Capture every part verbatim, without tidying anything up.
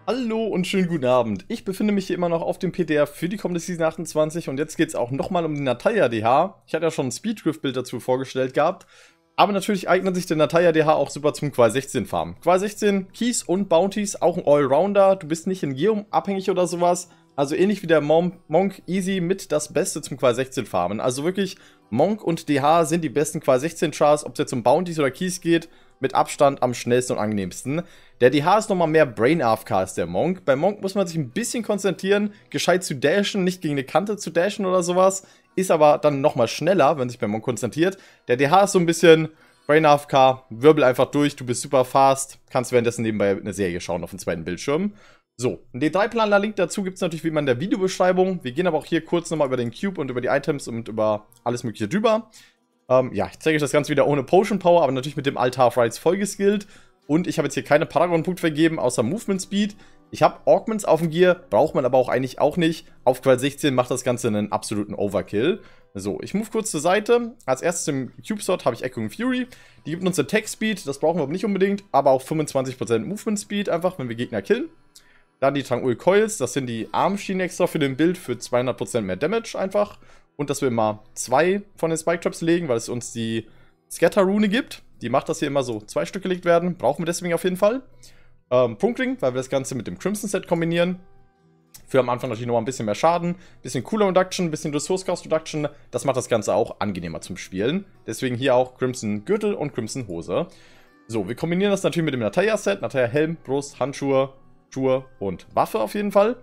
Hallo und schönen guten Abend. Ich befinde mich hier immer noch auf dem P D F für die kommende Season achtundzwanzig und jetzt geht es auch nochmal um die Natalia D H. Ich hatte ja schon ein Speedrift-Bild dazu vorgestellt gehabt, aber natürlich eignet sich der Natalia D H auch super zum Qual sechzehn Farmen. Qual sechzehn, Keys und Bounties, auch ein Allrounder, du bist nicht in Geom abhängig oder sowas, also ähnlich wie der Mon Monk Easy mit das Beste zum Qual sechzehn Farmen. Also wirklich, Monk und D H sind die besten Qual sechzehn Chars, ob es jetzt um Bounties oder Keys geht, mit Abstand am schnellsten und angenehmsten. Der D H ist nochmal mehr Brain-A F K als der Monk. Bei Monk muss man sich ein bisschen konzentrieren, gescheit zu dashen, nicht gegen eine Kante zu dashen oder sowas. Ist aber dann nochmal schneller, wenn sich bei Monk konzentriert. Der D H ist so ein bisschen Brain-A F K, wirbel einfach durch, du bist super fast, kannst währenddessen nebenbei eine Serie schauen auf dem zweiten Bildschirm. So, ein D drei Planer-Link dazu gibt es natürlich wie immer in der Videobeschreibung. Wir gehen aber auch hier kurz nochmal über den Cube und über die Items und über alles mögliche drüber. Ähm, ja, ich zeige euch das Ganze wieder ohne Potion Power, aber natürlich mit dem Altar of Rights voll geskillt. Und ich habe jetzt hier keine Paragon-Punkte vergeben, außer Movement Speed. Ich habe Augments auf dem Gear, braucht man aber auch eigentlich auch nicht. Auf Qual sechzehn macht das Ganze einen absoluten Overkill. So, ich move kurz zur Seite. Als erstes im Cube-Slot habe ich Echoing Fury. Die gibt uns Attack Speed, das brauchen wir aber nicht unbedingt, aber auch fünfundzwanzig Prozent Movement Speed einfach, wenn wir Gegner killen. Dann die Tranquil Coils, das sind die Armschienen extra für den Bild für zweihundert Prozent mehr Damage einfach. Und dass wir immer zwei von den Spike Traps legen, weil es uns die Scatter-Rune gibt. Die macht, dass hier immer so zwei Stück gelegt werden. Brauchen wir deswegen auf jeden Fall. Ähm, Prunkling, weil wir das Ganze mit dem Crimson-Set kombinieren. Für am Anfang natürlich nochmal ein bisschen mehr Schaden. Bisschen Cooler Reduction, bisschen Resource Cost Reduction. Das macht das Ganze auch angenehmer zum Spielen. Deswegen hier auch Crimson Gürtel und Crimson Hose. So, wir kombinieren das natürlich mit dem Natalia-Set. Natalia Helm, Brust, Handschuhe, Schuhe und Waffe auf jeden Fall.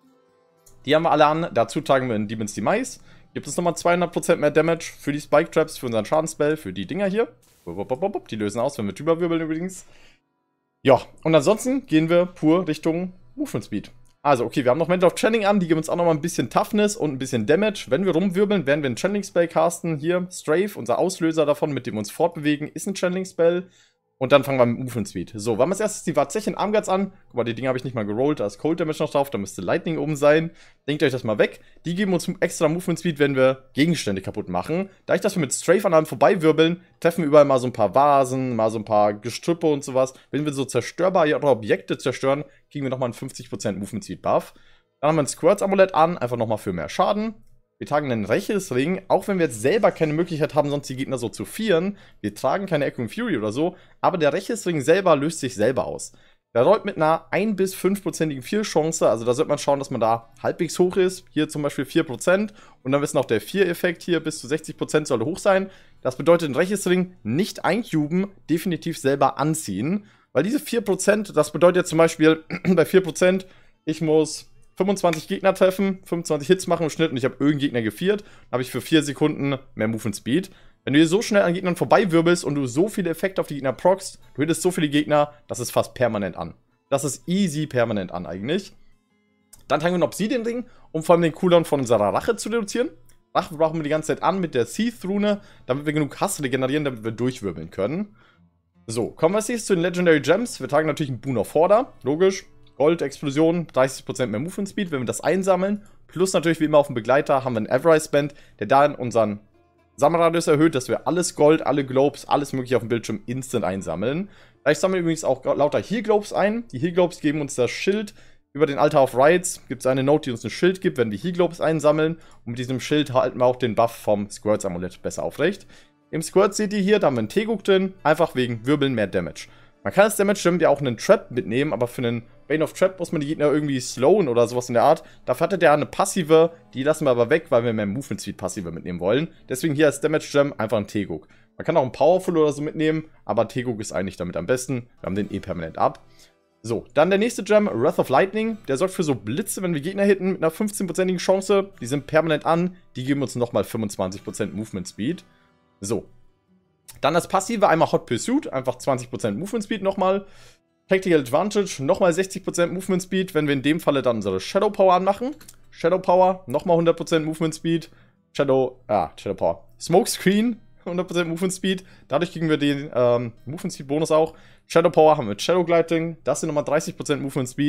Die haben wir alle an. Dazu tragen wir in Demon's Demise. Gibt es nochmal zweihundert Prozent mehr Damage für die Spike Traps, für unseren Schadensspell, für die Dinger hier. Die lösen aus, wenn wir drüber wirbeln übrigens. Ja, und ansonsten gehen wir pur Richtung Movement Speed. Also, okay, wir haben noch Mental of Channeling an, die geben uns auch nochmal ein bisschen Toughness und ein bisschen Damage. Wenn wir rumwirbeln, werden wir einen Channeling-Spell casten. Hier, Strafe, unser Auslöser davon, mit dem wir uns fortbewegen, ist ein Channeling-Spell. Und dann fangen wir mit Movement Speed. So, wir haben als erstes die Varzechien Armguards an. Guck mal, die Dinge habe ich nicht mal gerollt. Da ist Cold Damage noch drauf. Da müsste Lightning oben sein. Denkt euch das mal weg. Die geben uns extra Movement Speed, wenn wir Gegenstände kaputt machen. Da ich das wir mit Strafe an einem vorbeiwirbeln, treffen wir überall mal so ein paar Vasen, mal so ein paar Gestrüppe und sowas. Wenn wir so zerstörbare Objekte zerstören, kriegen wir nochmal einen fünfzig Prozent Movement Speed Buff. Dann haben wir ein Squirts Amulett an. Einfach nochmal für mehr Schaden. Wir tragen einen Rächesring, auch wenn wir jetzt selber keine Möglichkeit haben, sonst die Gegner so zu vieren. Wir tragen keine Echoing Fury oder so, aber der Rächesring selber löst sich selber aus. Der rollt mit einer ein bis fünf prozentigen Fear-Chance, also da sollte man schauen, dass man da halbwegs hoch ist. Hier zum Beispiel vier Prozent und dann ist noch der Fear-Effekt hier, bis zu sechzig Prozent sollte hoch sein. Das bedeutet, den Rächesring nicht eincuben, definitiv selber anziehen. Weil diese vier Prozent, das bedeutet jetzt zum Beispiel bei vier Prozent, ich muss fünfundzwanzig Gegner treffen, fünfundzwanzig Hits machen im Schnitt und ich habe irgendeinen Gegner geviert, dann habe ich für vier Sekunden mehr Movement Speed. Wenn du hier so schnell an Gegnern vorbeiwirbelst und du so viele Effekte auf die Gegner proccst, du hittest so viele Gegner, das ist fast permanent an. Das ist easy permanent an eigentlich. Dann tragen wir einen Obsidian-Ring, um vor allem den Cooldown von unserer Rache zu reduzieren. Rache brauchen wir die ganze Zeit an mit der Seath-Rune, damit wir genug Hass regenerieren, damit wir durchwirbeln können. So, kommen wir als nächstes zu den Legendary Gems. Wir tragen natürlich einen Boon of Order, logisch. Gold, Explosion, dreißig Prozent mehr Movement Speed, wenn wir das einsammeln. Plus natürlich wie immer auf dem Begleiter haben wir einen Everise Band, der da in unseren Sammelradius erhöht, dass wir alles Gold, alle Globes, alles mögliche auf dem Bildschirm instant einsammeln. Ich sammle übrigens auch lauter Heal Globes ein. Die Heal Globes geben uns das Schild. Über den Altar of Rights gibt es eine Note, die uns ein Schild gibt, wenn wir Heal Globes einsammeln. Und mit diesem Schild halten wir auch den Buff vom Squirts Amulett besser aufrecht. Im Squirts seht ihr hier, da haben wir einen Teguk drin, einfach wegen Wirbeln mehr Damage. Man kann als Damage ja auch einen Trap mitnehmen, aber für einen Bane of Trap muss man die Gegner irgendwie slowen oder sowas in der Art. Dafür hatte der eine passive, die lassen wir aber weg, weil wir mehr Movement Speed passive mitnehmen wollen. Deswegen hier als Damage Gem einfach ein Teguk. Man kann auch einen Powerful oder so mitnehmen, aber Teguk ist eigentlich damit am besten. Wir haben den eh permanent ab. So, dann der nächste Gem, Wrath of Lightning. Der sorgt für so Blitze, wenn wir Gegner hitten, mit einer fünfzehnprozentigen Chance. Die sind permanent an, die geben uns nochmal fünfundzwanzig Prozent Movement Speed. So. Dann das Passive, einmal Hot Pursuit, einfach zwanzig Prozent Movement Speed nochmal. Tactical Advantage, nochmal sechzig Prozent Movement Speed, wenn wir in dem Falle dann unsere Shadow Power anmachen. Shadow Power, nochmal hundert Prozent Movement Speed. Shadow, ah, Shadow Power. Smoke Screen, hundert Prozent Movement Speed. Dadurch kriegen wir den ähm, Movement Speed Bonus auch. Shadow Power haben wir mit Shadow Gliding, das sind nochmal dreißig Prozent Movement Speed.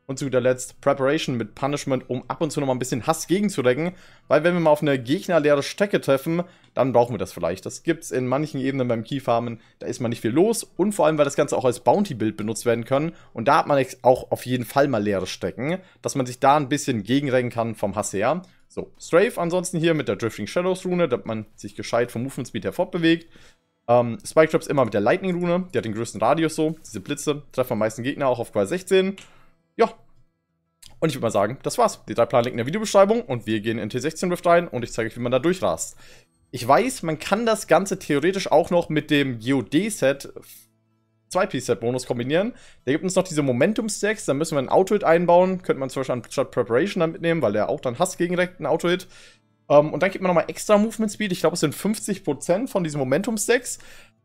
Und zu guter Letzt Preparation mit Punishment, um ab und zu nochmal ein bisschen Hass gegenzudecken. Weil wenn wir mal auf eine gegnerleere Strecke treffen, dann brauchen wir das vielleicht. Das gibt es in manchen Ebenen beim Keyfarmen, da ist mal nicht viel los. Und vor allem, weil das Ganze auch als Bounty-Bild benutzt werden kann. Und da hat man auch auf jeden Fall mal leere Strecken, dass man sich da ein bisschen gegenrennen kann vom Hass her. So, Strafe ansonsten hier mit der Drifting Shadows Rune, damit man sich gescheit vom Movement Speed her fortbewegt. Ähm, Spike Traps immer mit der Lightning Rune, die hat den größten Radius so. Diese Blitze treffen am meisten Gegner auch auf Qual sechzehn. Ja. Und ich würde mal sagen, das war's. Die drei Pläne liegen in der Videobeschreibung und wir gehen in T sechzehn Rift rein und ich zeige euch, wie man da durchrast. Ich weiß, man kann das Ganze theoretisch auch noch mit dem G O D-Set zwei-Piece-Set-Bonus kombinieren. Da gibt uns noch diese Momentum-Stacks, da müssen wir ein Auto-Hit einbauen. Könnte man zum Beispiel anstatt Preparation dann mitnehmen, weil der auch dann Hass gegenreckt, ein Auto-Hit. Um, und dann gibt man nochmal extra Movement-Speed. Ich glaube, es sind fünfzig Prozent von diesen Momentum-Stacks.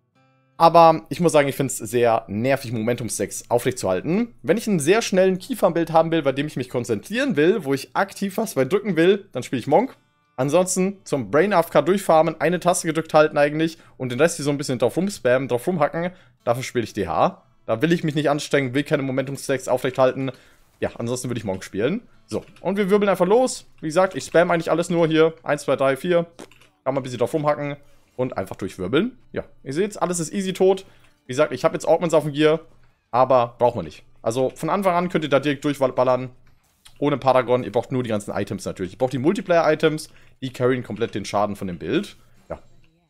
Aber ich muss sagen, ich finde es sehr nervig, Momentum-Stacks aufrechtzuerhalten. Wenn ich einen sehr schnellen Keyfarm-Bild haben will, bei dem ich mich konzentrieren will, wo ich aktiv was bei drücken will, dann spiele ich Monk. Ansonsten zum Brain A F K durchfarmen, eine Taste gedrückt halten eigentlich und den Rest hier so ein bisschen drauf rumspammen, drauf rumhacken. Dafür spiele ich D H. Da will ich mich nicht anstrengen, will keine Momentum-Stacks aufrechthalten. Ja, ansonsten würde ich Monk spielen. So, und wir wirbeln einfach los. Wie gesagt, ich spam eigentlich alles nur hier. eins, zwei, drei, vier. Kann man ein bisschen drauf rumhacken. Und einfach durchwirbeln. Ja, ihr seht, alles ist easy tot. Wie gesagt, ich habe jetzt Augments auf dem Gear, aber braucht man nicht. Also von Anfang an könnt ihr da direkt durchballern. Ohne Paragon, ihr braucht nur die ganzen Items natürlich. Ihr braucht die Multiplayer-Items, die carryen komplett den Schaden von dem Bild. Ja.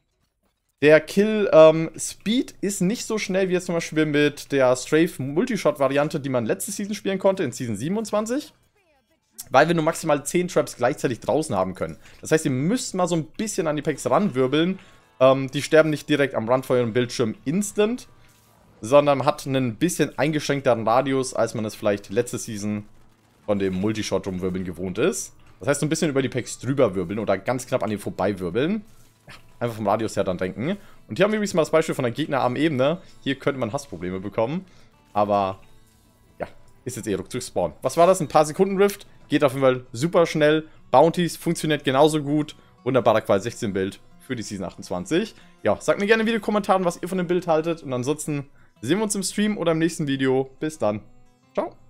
Der Kill ähm, Speed ist nicht so schnell wie jetzt zum Beispiel mit der Strafe Multishot-Variante, die man letzte Season spielen konnte, in Season siebenundzwanzig. Weil wir nur maximal zehn Traps gleichzeitig draußen haben können. Das heißt, ihr müsst mal so ein bisschen an die Packs ranwirbeln. Ähm, die sterben nicht direkt am Rand von eurem Bildschirm instant, sondern hat einen bisschen eingeschränkteren Radius, als man es vielleicht letzte Season von dem Multishot rumwirbeln gewohnt ist. Das heißt, so ein bisschen über die Packs drüber wirbeln oder ganz knapp an ihr vorbei wirbeln. Ja, einfach vom Radius her dann denken. Und hier haben wir übrigens mal das Beispiel von der Gegnerarm-Ebene. Hier könnte man Hassprobleme bekommen. Aber ja, ist jetzt eher ruckzuck Spawn. Was war das? Ein paar Sekunden Rift. Geht auf jeden Fall super schnell. Bounties funktioniert genauso gut. Wunderbarer Qual sechzehn Bild für die Season achtundzwanzig. Ja, sagt mir gerne in den Videokommentaren, was ihr von dem Bild haltet. Und ansonsten sehen wir uns im Stream oder im nächsten Video. Bis dann. Ciao.